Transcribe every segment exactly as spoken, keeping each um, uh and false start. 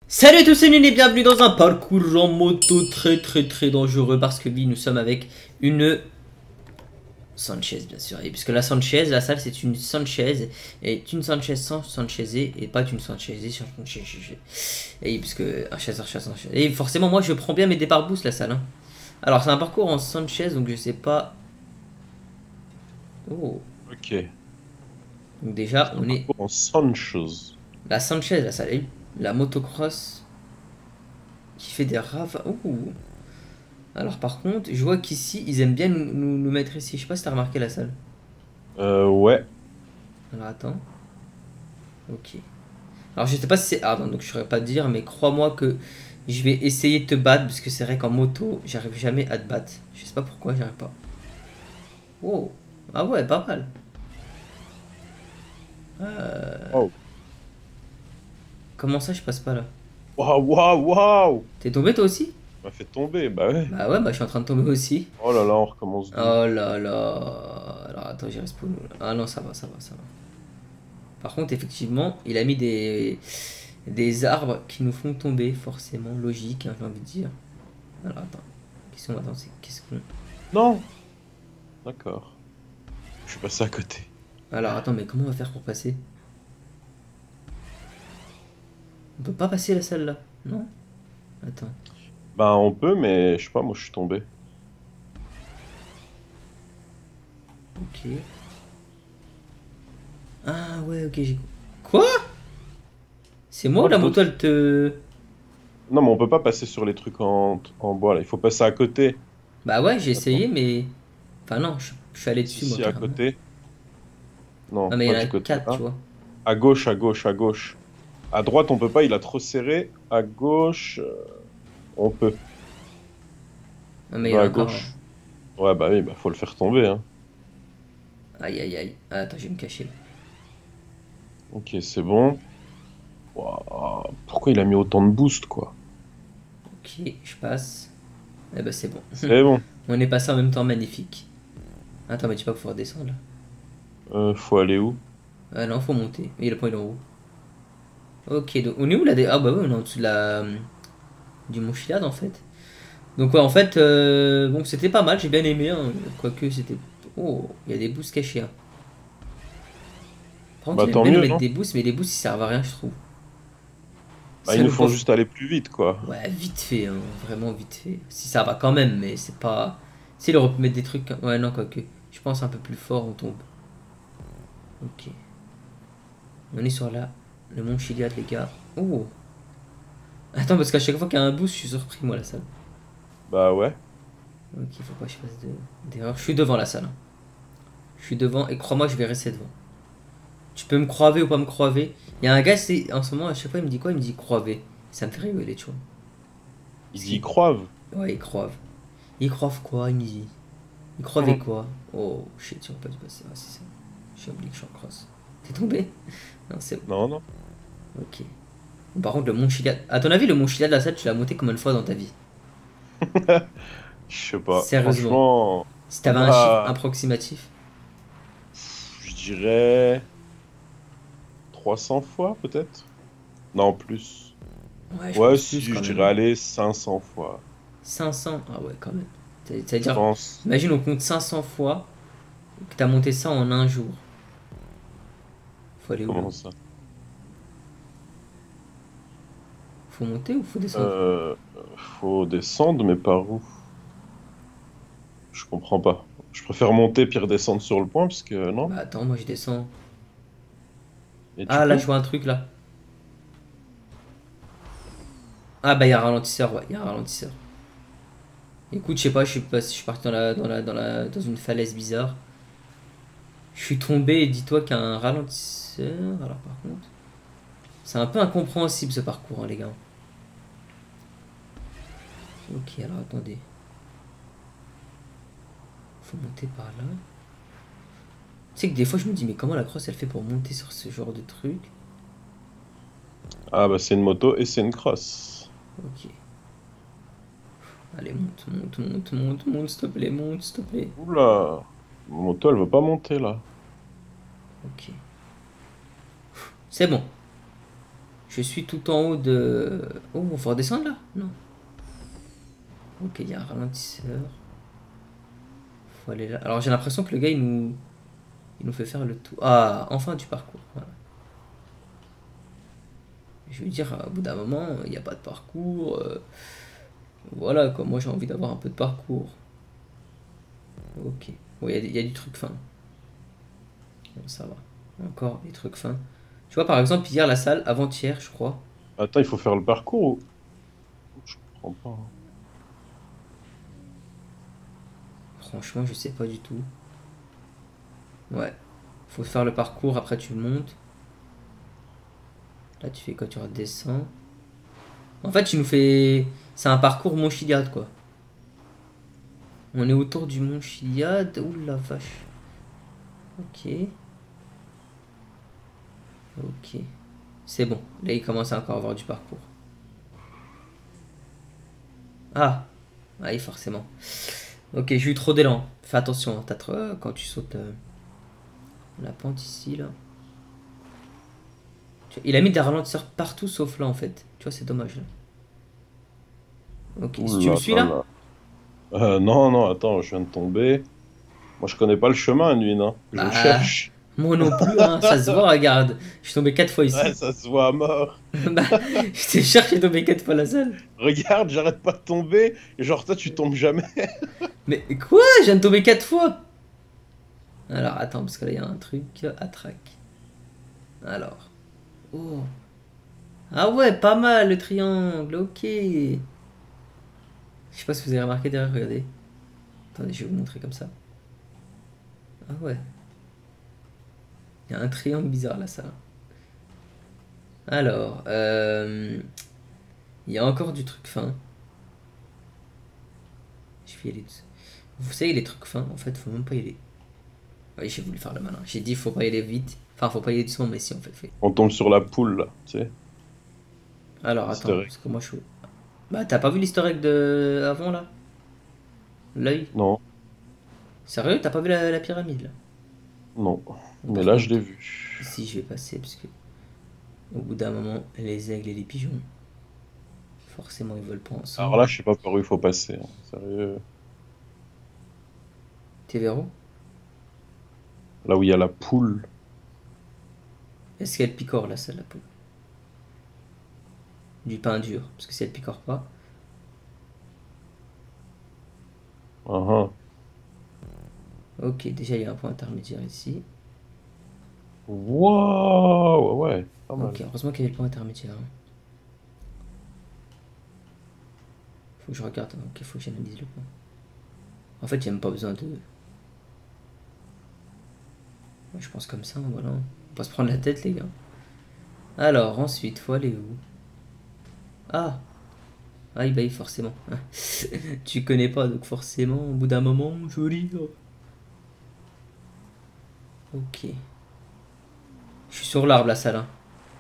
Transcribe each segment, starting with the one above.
Salut à tous, c'est Nul et bienvenue dans un parcours en moto très très très dangereux parce que oui, nous sommes avec une Sanchez bien sûr. Et puisque la Sanchez, la salle c'est une Sanchez et une Sanchez sans Sanchez et pas une Sanchez sans Sanchez. Et puisque un chasseur chasse Sanchez. Et forcément moi je prends bien mes départs boost la salle. Hein. Alors c'est un parcours en Sanchez donc je sais pas. Oh. Ok. Donc déjà C'est un on est parcours en Sanchez. la Sanchez la salle. La motocross qui fait des raves. Ouh. Alors par contre, je vois qu'ici, ils aiment bien nous, nous, nous mettre ici. Je sais pas si t'as remarqué la salle. Euh, ouais. Alors attends. Ok. Alors je sais pas si c'est hard, hein, donc je saurais pas te dire, mais crois-moi que je vais essayer de te battre, parce que c'est vrai qu'en moto, j'arrive jamais à te battre. Je sais pas pourquoi, j'arrive pas. Oh. Ah ouais, pas mal. Euh... Waouh. Comment ça, je passe pas là? Waouh, waouh, waouh! T'es tombé toi aussi? Ça m'a fait tomber, bah ouais. Bah ouais, bah je suis en train de tomber aussi. Oh là là, on recommence d'où? Oh là là. Alors attends, j'ai respawn. Ah non, ça va, ça va, ça va. Par contre, effectivement, il a mis des, des arbres qui nous font tomber, forcément, logique, hein, j'ai envie de dire. Alors attends, qu'est-ce qu'on attend, c'est qu'est-ce qu'on. Non! D'accord. Je suis passé à côté. Alors attends, mais comment on va faire pour passer? On peut pas passer la salle là, non? Attends. Bah on peut, mais je sais pas, moi je suis tombé. Ok. Ah ouais, ok, j'ai. Quoi? C'est moi ou What la the moto f... elle te. Non, mais on peut pas passer sur les trucs en, en bois là, il faut passer à côté. Bah ouais, j'ai Attends. essayé, mais. Enfin non, je, je suis allé Si, dessus moi si, à carrément. côté. Non, Ah mais il y pas en a du côté quatre, tu là. vois. À gauche, à gauche, à gauche. À droite, on peut pas, il a trop serré. À gauche, euh, on peut. Ah mais il y Non, en a à encore. gauche. Ouais, bah oui, bah faut le faire tomber, hein. Aïe aïe aïe. Ah, attends, je vais me cacher. Ok, c'est bon. Wouah, pourquoi il a mis autant de boost, quoi? Ok, je passe. Eh ben c'est bon. C'est bon. On est passé en même temps, magnifique. Attends, mais tu sais pas pouvoir descendre là. Euh, faut aller où? Ah non, faut monter. Et le point il est en haut. Ok, donc on est où là des... Ah bah ouais, on est en dessous de la... du Mont Chiliad en fait. Donc ouais, en fait, euh, bon, c'était pas mal, j'ai bien aimé. Hein. Quoique c'était... Oh, il y a des boosts cachés. Hein. Par contre, Bah il aime tant bien nous mieux, mettre non? des boosts, mais les boosts ils servent à rien, je trouve. Bah Ça ils nous nous font prof... juste aller plus vite, quoi. Ouais, vite fait, hein, vraiment vite fait. Si ça va quand même, mais c'est pas... Si il aurait pu mettre des trucs... Ouais, non, quoique. Je pense un peu plus fort, on tombe. Ok. On est sur la... le Mont Chiliad, les gars. Oh. Attends, parce qu'à chaque fois qu'il y a un boost, je suis surpris, moi, la salle. Bah ouais. Ok, faut pas que je fasse de- d'erreur. Je suis devant la salle. Hein. Je suis devant, et crois-moi, je vais rester devant. Tu peux me croiver ou pas me croiver. Il y a un gars, c'est en ce moment, à chaque fois, il me dit quoi? Il me dit croiver. Ça me fait rigoler, tu vois. Parce Ils y qu'il. croivent. Ouais, il croive. Il croive quoi? Il me dit. Il croivait Mhm. quoi? Oh shit, tu pas dû passer. Ah, c'est ça. J'ai oublié que je suis en cross. T'es tombé? Non, c'est bon. Non, non. Ok. Par contre, le Mont Chiliad. À ton avis, le Mont Chiliad de la salle, tu l'as monté combien de fois dans ta vie? Je sais pas. Sérieusement. Franchement, Si t'avais un chiffre bah, approximatif. je dirais trois cents fois, peut-être? Non, plus. Ouais, je Ouais, pense plus si, quand je même. dirais Hein. aller cinq cents fois. cinq cents. Ah ouais, quand même. Je C'est-à-dire, pense. imagine, on compte cinq cents fois que t'as monté ça en un jour. Faut aller où là? Comment ça? Faut monter ou faut descendre? Euh, faut descendre, mais par où? Je comprends pas. Je préfère monter puis redescendre sur le point, parce que non. Bah attends, moi je descends. Et tu Ah là, je peux? vois un truc là. Ah bah il y a un ralentisseur, ouais, il y a un ralentisseur. Écoute, je sais pas, je suis, pas, je suis parti dans, la, dans, la, dans, la, dans une falaise bizarre. Je suis tombé et dis-toi qu'il y a un ralentisseur. Alors par contre, c'est un peu incompréhensible ce parcours, hein, les gars. Ok, alors attendez. Faut monter par là. Tu sais que des fois je me dis, mais comment la crosse elle fait pour monter sur ce genre de truc? Ah bah c'est une moto et c'est une cross. Ok. Allez, monte, monte, monte, monte, monte, s'il te plaît, monte, s'il te plaît. Oula, mon moto elle veut pas monter là. Ok. C'est bon. Je Je suis tout en haut de... Oh, on va redescendre là? Non. Ok, il y a un ralentisseur. Faut aller là. Alors j'ai l'impression que le gars il nous... Il nous fait faire le tour. Ah, enfin du parcours. Voilà. Je veux dire, au bout d'un moment, il n'y a pas de parcours. euh, Voilà, quoi. Moi j'ai envie d'avoir un peu de parcours. Ok. Bon, il y, a des- il y a du truc fin. Bon, ça va. Encore des trucs fins. Tu vois, par exemple, hier, la salle, avant-hier, je crois. Attends, il faut faire le parcours ou... Je comprends pas, hein. Franchement, je sais pas du tout. Ouais. Faut faire le parcours, après tu montes. Là, tu fais quoi? Tu redescends. En fait, tu nous fais... C'est un parcours Mont Chiliade, quoi. On est autour du Mont Chiliade. Ouh la vache. Ok. Ok. C'est bon. Là, il commence à encore avoir du parcours. Ah. Oui, forcément. Ok, j'ai eu trop d'élan. Fais attention, hein, t'as trop... euh, quand tu sautes euh, la pente ici, là. Tu- Il a mis des ralentisseurs partout sauf là, en fait. Tu vois, c'est dommage, là. Ok, si Ouh tu me là suis, là là? là. Euh, non, non, attends, je viens de tomber. Moi, je connais pas le chemin, lui, non. Je le Bah... cherche. Moi non plus, hein. Ça se voit, regarde. Je suis tombé quatre fois Ouais, ici. ça se voit à mort. Bah, je t'ai cherché tombé quatre fois la salle. Regarde, j'arrête pas de tomber. Et genre, toi, tu tombes jamais. Mais quoi? Je viens de tomber quatre fois. Alors, attends, parce que là, il y a un truc à track. Alors. Oh. Ah ouais, pas mal le triangle, ok. Je sais pas si vous avez remarqué derrière, regardez. Attendez, je vais vous montrer comme ça. Ah ouais. Il y a un triangle bizarre là, ça. Alors, euh, il y a encore du truc fin. Je vais y aller dessus. Vous savez, les trucs fins, en fait, faut même pas y aller. Oui, j'ai voulu faire le malin. J'ai dit, faut pas y aller vite. Enfin, faut pas y aller doucement, mais si, en fait, fait. On tombe sur la poule, là, tu sais. Alors, attends, Historique. parce que moi, je suis... Bah, t'as pas vu l'historique de... avant, là? L'œil? Non, Sérieux, t'as pas vu la, la pyramide, là? non. Bon, Mais par là, je l'ai contre, vu. ici, je vais passer, parce que... Au bout d'un moment, les aigles et les pigeons, forcément, ils volent pas Alors ensemble. là, je sais pas par où il faut passer, hein. Sérieux. T'es vers où? Là où il y a la poule. Est-ce qu'elle picore, là, celle, la poule? Du pain dur, parce que si elle picore pas... Ah, ah. Ok, déjà, il y a un point intermédiaire ici. Wow, ouais, ouais, pas mal. Ok, heureusement qu'il y avait le point intermédiaire, hein. Faut que je regarde, ok, faut que j'analyse le point. En fait, il n'y a même pas besoin de... Ouais, je pense comme ça, voilà. On va pas se prendre la tête, les gars. Alors, ensuite, faut aller où? Ah! Ah, bah, forcément. Tu connais pas, donc forcément, au bout d'un moment, je veux lire. Ok. Je suis sur l'arbre, la salle, hein.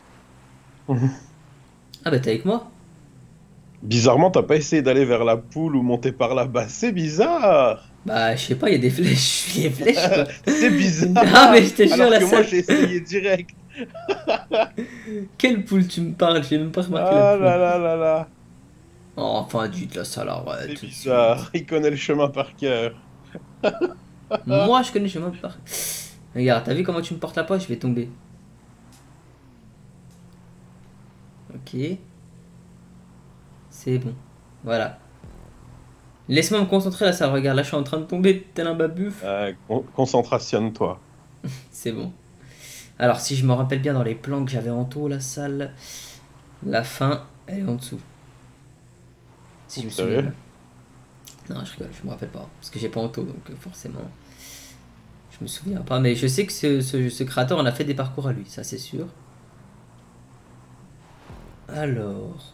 Ah, bah, t'es avec moi? Bizarrement, t'as pas essayé d'aller vers la poule ou monter par là-bas. C'est bizarre. Bah, je sais pas, il y a des flèches. Je suis les flèches, quoi. C'est Ah, mais bizarre. je te jure, Alors la que moi, salle. j'ai essayé direct. Quelle poule tu me parles? J'ai même pas remarqué la Ah poule. là là là là. Oh, enfin, dites la salle, arrête C'est tout de suite. bizarre. Il connaît le chemin par cœur. Moi, je connais, je sais même pas. Regarde, t'as vu comment tu me portes la poche? Je vais tomber. Ok. C'est bon. Voilà. Laisse-moi me concentrer là, ça regarde. Là, je suis en train de tomber tel un babuf. Euh, con- concentration-toi. C'est bon. Alors, si je me rappelle bien dans les plans que j'avais en haut, la salle, la fin, elle est en dessous. Si je me souviens Sérieux? bien. Non, je rigole, je me rappelle pas. Parce que j'ai pas en haut, donc euh, forcément, je me souviens pas. Mais je sais que ce, ce, ce créateur, on a fait des parcours à lui, ça c'est sûr. Alors.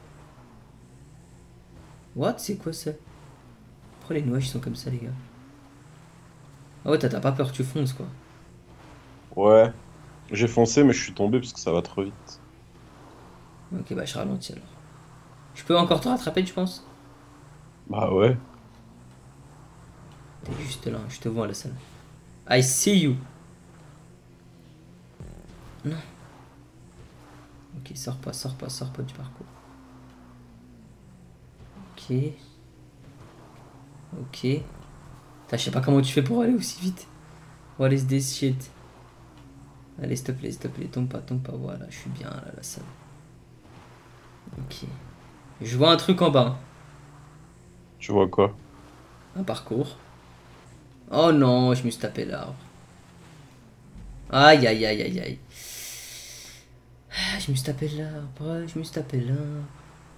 What? C'est quoi ça? Pourquoi les nuages sont comme ça, les gars? Ah ouais, t'as pas peur, tu fonces quoi. Ouais. J'ai foncé, mais je suis tombé parce que ça va trop vite. Ok, bah je ralentis alors. Je peux encore te rattraper, tu penses? Bah ouais. T'es juste là, je te vois à la salle. I see you. Non. Ok, sors pas, sors pas, sors pas du parcours. Ok. Ok. Putain, je sais pas comment tu fais pour aller aussi vite. What is this shit? Allez, s'il te plaît, s'il te plaît, tombe pas, tombe pas. Voilà, je suis bien là, la salle. Ok. Je vois un truc en bas. Tu vois quoi? Un parcours. Oh non, je me suis tapé l'arbre. Aïe, aïe, aïe, aïe, aïe. Ah, je me suis tapé l'arbre, je me suis tapé l'arbre.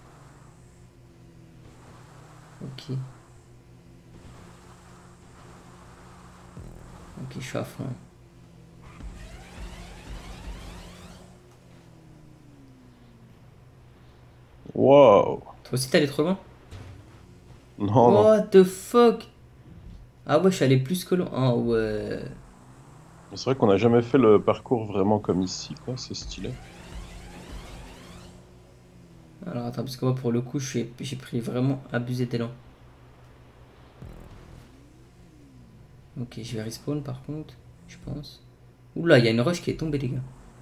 Ok. Ok, je suis à fond. Waouh! Toi aussi, t'es allé trop loin? Non, non. What the fuck? Ah ouais, je suis allé plus que loin. Ah ouais. Mais c'est vrai qu'on n'a jamais fait le parcours vraiment comme ici, quoi. C'est stylé. Alors attends, parce que moi, pour le coup, j'ai pris vraiment abusé d'élan. Ok, je vais respawn par contre, je pense. Oula, il y a une roche qui est tombée, les gars.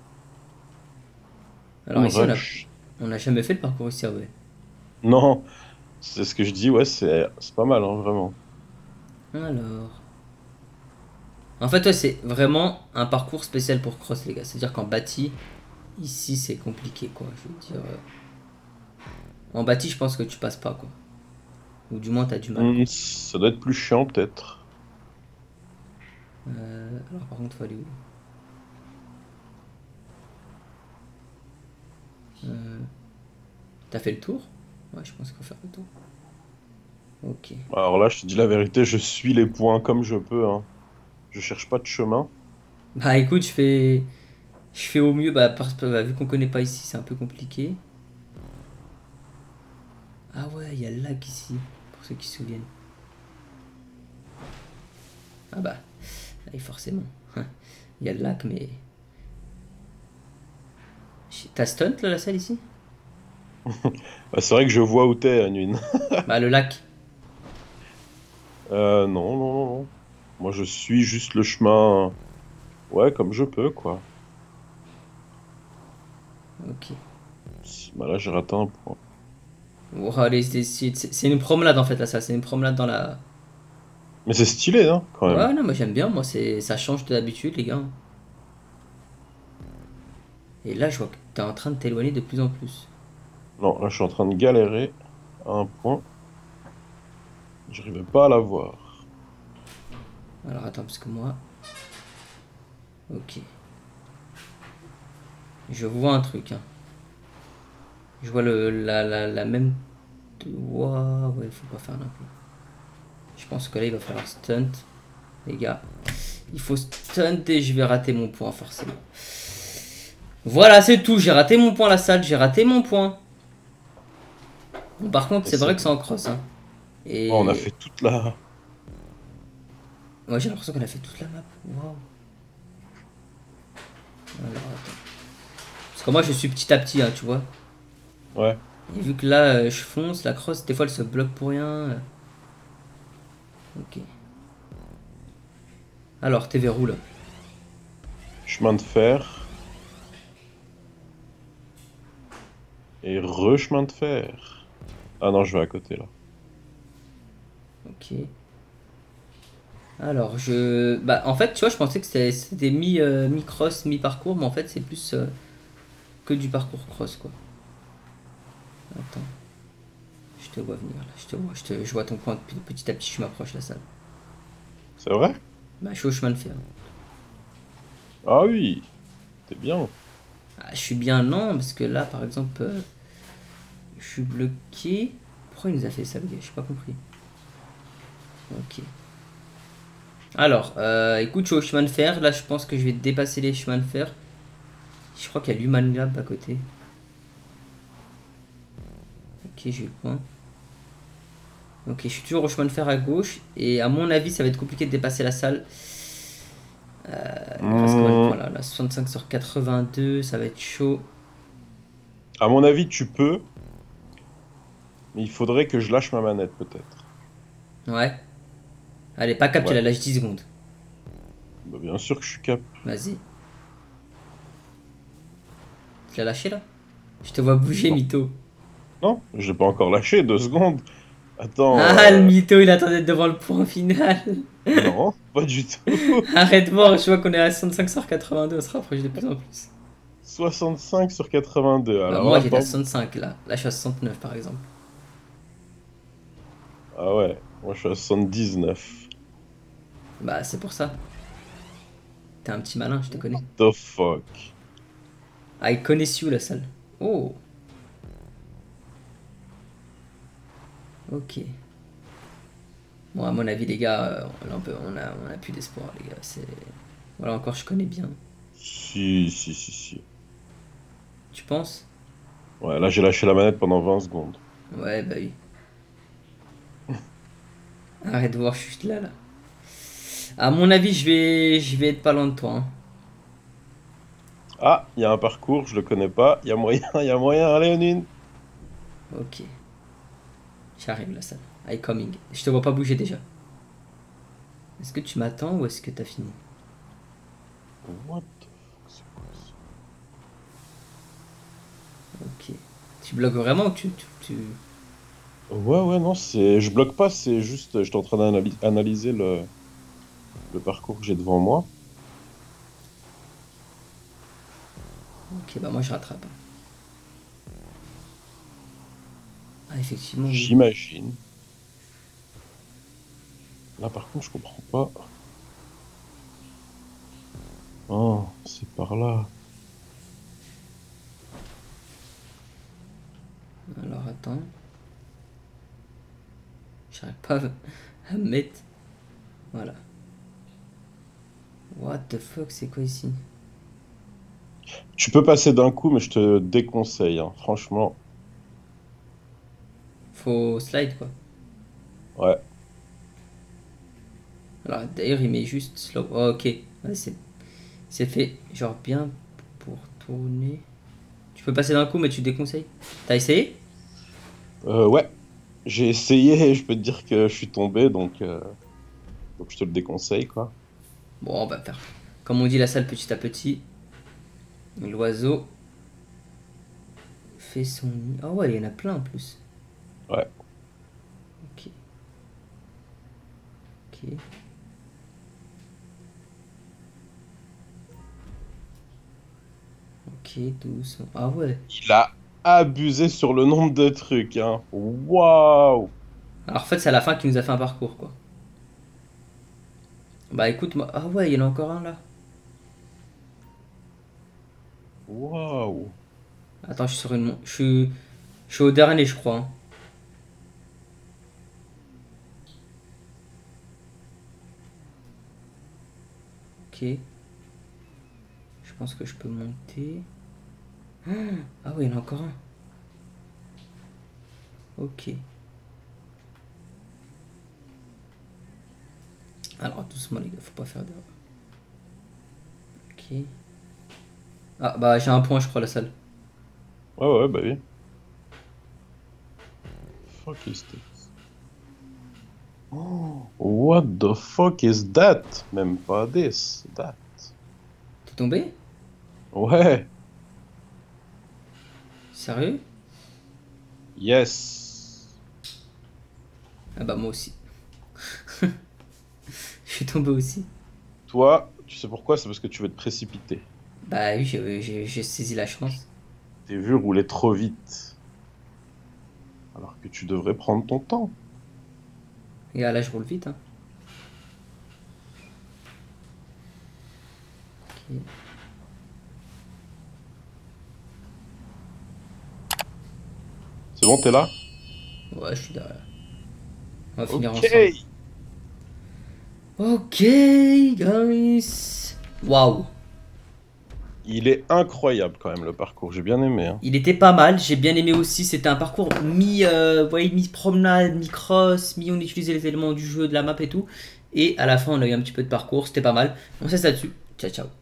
Alors Une ici, on a, rush. on a jamais fait le parcours ici, ah ouais. Non, c'est ce que je dis, ouais, c'est c'est pas mal, hein, vraiment. Alors. En fait, ouais, c'est vraiment un parcours spécial pour cross, les gars. C'est-à-dire qu'en bâti, ici, c'est compliqué, quoi. Je veux dire. euh, En bâti, je pense que tu passes pas, quoi. Ou du moins, t'as du mal, quoi. Hmm, ça doit être plus chiant, peut-être. Euh, Alors, par contre, faut aller où? Euh, T'as fait le tour? Ouais, je pense qu'il faut faire le tour. Ok. Alors là, je te dis la vérité, je suis les points comme je peux, hein. Je cherche pas de chemin. Bah écoute, je fais, je fais au mieux. Bah, parce que bah, vu qu'on connaît pas ici, c'est un peu compliqué. Ah ouais, il y a le lac ici, pour ceux qui se souviennent. Ah bah, oui, forcément. Il y a le lac, mais... T'as stunt là, la salle ici? Bah, c'est vrai que je vois où t'es, Nuit. Bah le lac. Euh, non, non, non, non. Moi, je suis juste le chemin, ouais, comme je peux, quoi. Ok. Bah là, j'ai raté un point. Oh, allez, c'est c'est- c'est une promenade en fait là, ça. C'est une promenade dans la... Mais c'est stylé, hein, quand même. Ouais, non, moi j'aime bien. Moi, c'est ça change de d'habitude, les gars. Et là, je vois que t'es en train de t'éloigner de plus en plus. Non, là, je suis en train de galérer à un point. J'arrivais pas à la voir. Alors attends, parce que moi... Ok. Je vois un truc, hein. Je vois le, la, la, la même... Waouh, ouais, faut pas faire n'importe. Je pense que là, il va falloir stunt. Les gars, il faut stunt et je vais rater mon point, forcément. Voilà, c'est tout. J'ai raté mon point, la salle. J'ai raté mon point. Bon, par contre, Et c'est c'est... vrai que c'est en cross, hein. Oh, on a Et fait toute la... moi, j'ai l'impression qu'on a fait toute la map. Waouh. Alors, attends. Parce que moi, je suis petit à petit, hein, tu vois. Ouais. Et vu que là, euh, je fonce, la cross, des fois, elle se bloque pour rien. euh. Ok. Alors, t'es vers où, là? Chemin de fer. Et re-chemin de fer. Ah non, je vais à côté, là. Ok. Alors, je... Bah, en fait, tu vois, je pensais que c'était c'était mi, euh, mi-cross, mi-parcours, mais en fait, c'est plus euh, que du parcours cross, quoi. Attends. Je te vois venir, là. Je te vois, je, te... je vois ton point. Petit à petit, je m'approche la salle. C'est vrai? Bah, je suis au chemin de fer. Ah oui, t'es bien. Ah, je suis bien lent, parce que là, par exemple, euh, je suis bloqué. Pourquoi il nous a fait ça, le gars? J'ai pas compris. Ok. Alors, euh, écoute, je suis au chemin de fer. Là, je pense que je vais dépasser les chemins de fer. Je crois qu'il y a l'Human Lab à côté. Ok, j'ai eu le point. Ok, je suis toujours au chemin de fer à gauche. Et à mon avis, ça va être compliqué de dépasser la salle. Euh, il me reste combien de Hmm, points là, là soixante-cinq sur quatre-vingt-deux, ça va être chaud. à mon avis, tu peux, mais il faudrait que je lâche ma manette, peut-être. Ouais. Allez, pas cap, tu Ouais, la lâches dix secondes. bah, bien sûr que je suis cap. Vas-y. Tu l'as lâché là? Je te vois bouger, Non, mytho. non, je l'ai pas encore lâché, deux secondes. Attends, Ah, le euh, mytho, il attendait devant le point final. non, pas du tout. Arrête voir, je vois qu'on est à soixante-cinq sur quatre-vingt-deux, on se rapproche de plus en plus. soixante-cinq sur quatre-vingt-deux, Bah, alors moi là, j'étais à pas bon. soixante-cinq là. Là, je suis à soixante-neuf par exemple. Ah ouais, moi je suis à soixante-dix-neuf. Bah, c'est pour ça. T'es un petit malin, je te connais. The fuck? I connais you la salle. Oh, ok. Bon, à mon avis, les gars, euh, là, on, peut, on, a, on a plus d'espoir, les gars. C'est... Voilà, encore, je connais bien. Si, si, si, si. Tu penses? Ouais, là j'ai lâché la manette pendant vingt secondes. Ouais, bah oui. Arrête de voir, je suis juste là, là. À mon avis, je vais, je vais être pas loin de toi, hein. Ah, il y a un parcours, je le connais pas. Il y a moyen, il y a moyen. Allez, Onine. Ok. J'arrive, la salle. I coming. Je te vois pas bouger déjà. Est-ce que tu m'attends ou est-ce que t'as fini? What the fuck, c'est quoi ça? Ok. Tu bloques vraiment ou tu, tu, tu- Ouais, ouais, non, c'est, je bloque pas, c'est juste, j'étais en train d'analyser le, le parcours que j'ai devant moi. Ok, bah moi je rattrape. Ah, effectivement, oui. J'imagine. Là, par contre, je comprends pas. Oh, c'est par là. Alors attends. J'arrive pas à me mettre. Voilà. What the fuck, c'est quoi ici? Tu peux passer d'un coup, mais je te déconseille, hein, franchement. Faut slide quoi. Ouais. Alors d'ailleurs, il met juste slow. Oh, ok. Ouais, c'est c'est fait. Genre bien pour tourner. Tu peux passer d'un coup, mais tu déconseilles. T'as essayé? Euh, ouais. J'ai essayé, et je peux te dire que je suis tombé, donc, euh, donc je te le déconseille, quoi. Bon, on va faire. Comme on dit, la salle petit à petit. L'oiseau fait son nid. Ah ouais, il y en a plein en plus. Ouais. Ok. Ok. Ok, doucement. Ah ouais. Il a abusé sur le nombre de trucs, hein. Waouh! Alors en fait, c'est à la fin qu'il nous a fait un parcours quoi. Bah écoute, moi. Ah ouais, il y en a encore un là. Waouh! Attends, je suis sur une. mon- Je suis. Je suis au dernier, je crois, hein. Ok. Je pense que je peux monter. Ah ouais, il y en a encore un. Ok. Alors doucement les gars, faut pas faire d'erreur. Ok. Ah bah j'ai un point je crois la salle. Ouais, ouais, bah oui. Fuck is this? Oh, what the fuck is that? Même pas this, that. T'es tombé? Ouais, Sérieux? yes. Ah bah moi aussi. Je suis tombé aussi. Toi, tu sais pourquoi? C'est parce que tu veux te précipiter. Bah oui, j'ai j'ai- j'ai saisi la chance. T'es vu rouler trop vite. Alors que tu devrais prendre ton temps. Et là, là je roule vite hein. Ok. C'est bon, t'es là? Ouais, je suis derrière. On va finir Ok. ensemble. Ok, guys. Waouh. Il est incroyable quand même le parcours, j'ai bien aimé, hein. Il était pas mal, j'ai bien aimé aussi. C'était un parcours mi, euh, ouais, mi promenade, mi cross, mi on utilisait les éléments du jeu, de la map et tout. Et à la fin, on a eu un petit peu de parcours, c'était pas mal. On se laisse là-dessus. Ciao, ciao.